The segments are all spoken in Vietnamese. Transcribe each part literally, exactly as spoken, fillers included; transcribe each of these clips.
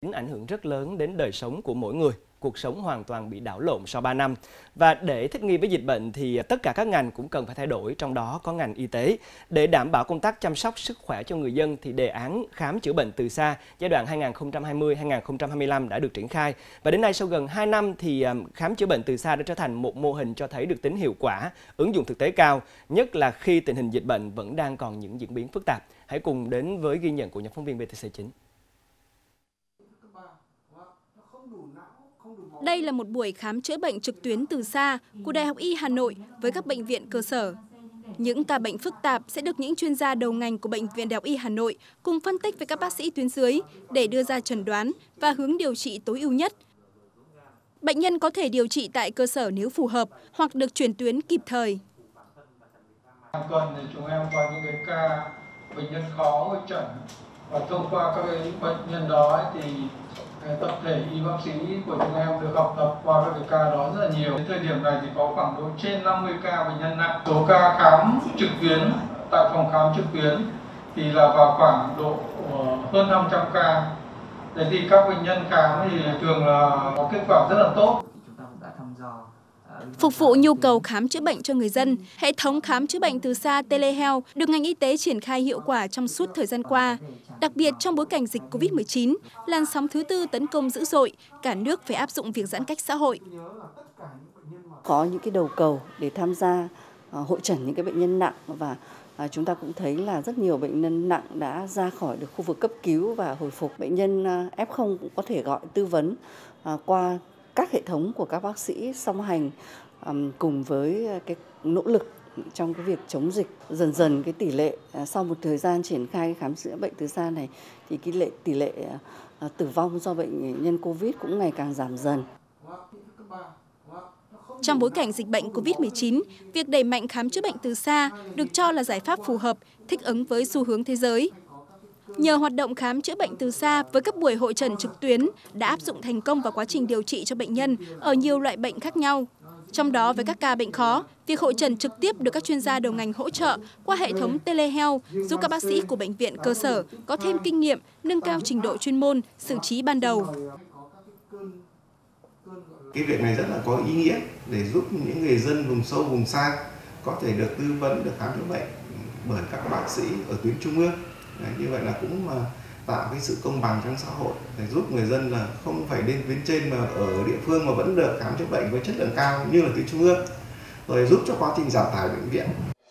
ảnh hưởng rất lớn đến đời sống của mỗi người. Cuộc sống hoàn toàn bị đảo lộn sau ba năm. Và để thích nghi với dịch bệnh thì tất cả các ngành cũng cần phải thay đổi, trong đó có ngành y tế. Để đảm bảo công tác chăm sóc sức khỏe cho người dân thì đề án khám chữa bệnh từ xa giai đoạn hai nghìn không trăm hai mươi đến hai nghìn không trăm hai mươi lăm đã được triển khai. Và đến nay sau gần hai năm thì khám chữa bệnh từ xa đã trở thành một mô hình cho thấy được tính hiệu quả, ứng dụng thực tế cao, nhất là khi tình hình dịch bệnh vẫn đang còn những diễn biến phức tạp. Hãy cùng đến với ghi nhận của nhóm phóng viên vê tê xê chín. Đây là một buổi khám chữa bệnh trực tuyến từ xa của Đại học Y Hà Nội với các bệnh viện cơ sở. Những ca bệnh phức tạp sẽ được những chuyên gia đầu ngành của Bệnh viện Đại học Y Hà Nội cùng phân tích với các bác sĩ tuyến dưới để đưa ra chẩn đoán và hướng điều trị tối ưu nhất. Bệnh nhân có thể điều trị tại cơ sở nếu phù hợp hoặc được chuyển tuyến kịp thời. Hàng tuần thì chúng em có những cái ca bệnh nhân khó hội chẩn, và thông qua các cái bệnh nhân đó thì tập thể y bác sĩ của chúng em được học tập qua các cái ca đó rất là nhiều. Đến thời điểm này thì có khoảng độ trên năm mươi ca bệnh nhân nặng. Số ca khám trực tuyến tại phòng khám trực tuyến thì là vào khoảng độ hơn năm trăm ca. Đấy thì các bệnh nhân khám thì thường là có kết quả rất là tốt. Phục vụ nhu cầu khám chữa bệnh cho người dân, hệ thống khám chữa bệnh từ xa telehealth được ngành y tế triển khai hiệu quả trong suốt thời gian qua. Đặc biệt trong bối cảnh dịch Covid mười chín, làn sóng thứ tư tấn công dữ dội, cả nước phải áp dụng việc giãn cách xã hội. Có những cái đầu cầu để tham gia uh, hội chẩn những cái bệnh nhân nặng, và uh, chúng ta cũng thấy là rất nhiều bệnh nhân nặng đã ra khỏi được khu vực cấp cứu và hồi phục. Bệnh nhân uh, ép không cũng có thể gọi tư vấn uh, qua các hệ thống của các bác sĩ song hành um, cùng với cái nỗ lực trong cái việc chống dịch. Dần dần cái tỷ lệ uh, sau một thời gian triển khai khám chữa bệnh từ xa này thì cái lệ, tỷ lệ uh, tử vong do bệnh nhân Covid cũng ngày càng giảm dần. Trong bối cảnh dịch bệnh Covid mười chín, việc đẩy mạnh khám chữa bệnh từ xa được cho là giải pháp phù hợp, thích ứng với xu hướng thế giới. Nhờ hoạt động khám chữa bệnh từ xa với các buổi hội chẩn trực tuyến đã áp dụng thành công vào quá trình điều trị cho bệnh nhân ở nhiều loại bệnh khác nhau. Trong đó với các ca bệnh khó, việc hội chẩn trực tiếp được các chuyên gia đầu ngành hỗ trợ qua hệ thống telehealth giúp các bác sĩ của bệnh viện cơ sở có thêm kinh nghiệm, nâng cao trình độ chuyên môn, xử trí ban đầu. Cái việc này rất là có ý nghĩa để giúp những người dân vùng sâu, vùng xa có thể được tư vấn, được khám chữa bệnh bởi các bác sĩ ở tuyến trung ương. Đấy, như vậy là cũng mà tạo cái sự công bằng trong xã hội để giúp người dân là không phải lên tuyến trên mà ở địa phương mà vẫn được khám chữa bệnh với chất lượng cao như là tuyến trung ương, rồi giúp cho quá trình giảm tải bệnh viện.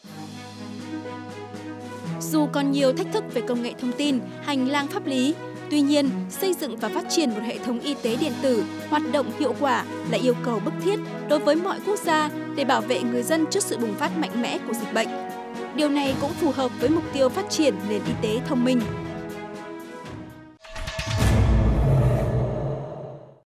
Dù còn nhiều thách thức về công nghệ thông tin, hành lang pháp lý, tuy nhiên, xây dựng và phát triển một hệ thống y tế điện tử hoạt động hiệu quả là yêu cầu bức thiết đối với mọi quốc gia để bảo vệ người dân trước sự bùng phát mạnh mẽ của dịch bệnh. Điều này cũng phù hợp với mục tiêu phát triển nền y tế thông minh.